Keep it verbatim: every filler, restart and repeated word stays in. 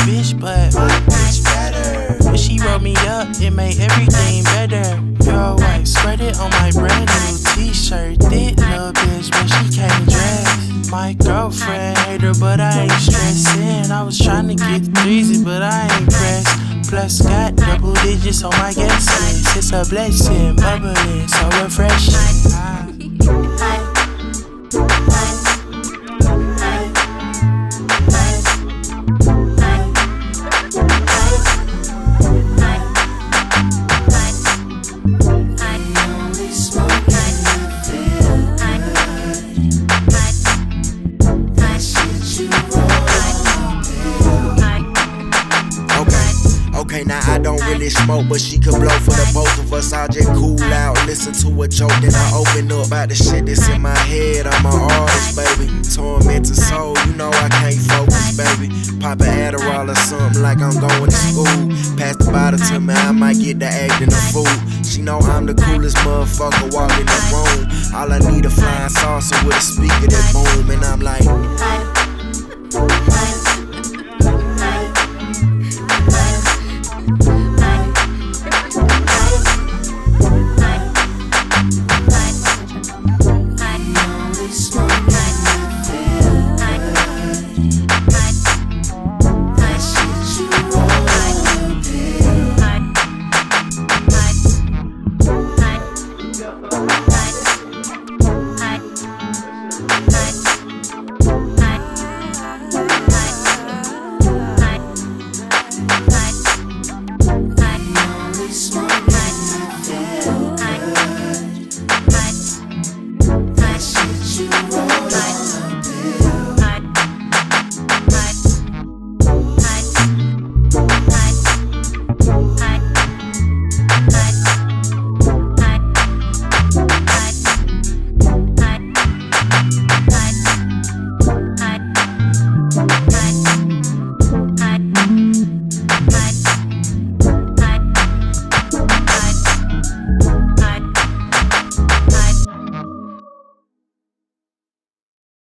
bitch, but my bitch better. When she rolled me up, it made everything better. Yo, white, spread it on my brand new t-shirt. Thick little bitch, but she can't dress. My girlfriend hate her, but I ain't stressing. I was trying to get threesy, but I ain't pressed. Plus got double digits on my guest list. It's a blessing, bubbling, so refreshing. Okay, now I don't really smoke, but she could blow for the both of us. I'll just cool out, listen to a joke, then I open up about the shit that's in my head. I'm an artist, baby, tormented soul, you know I can't focus, baby. Pop an Adderall or something like I'm going to school. Pass the bottle to me, I might get to acting a fool. She know I'm the coolest motherfucker walking the room. All I need a flying saucer with a speaker that boom, and I'm like